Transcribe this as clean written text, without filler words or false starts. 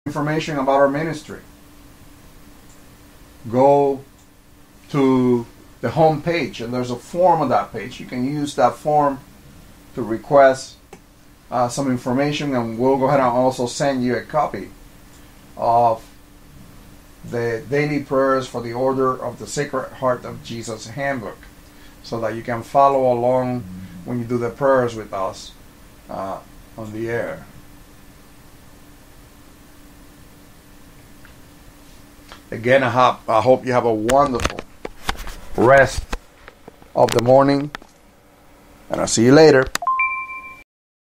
information about our ministry, go to the home page, and there's a form on that page. You can use that form to request some information, and we'll go ahead and also send you a copy of the daily prayers for the Order of the Sacred Heart of Jesus handbook, so that you can follow along when you do the prayers with us on the air. Again, I hope you have a wonderful rest of the morning, and I'll see you later.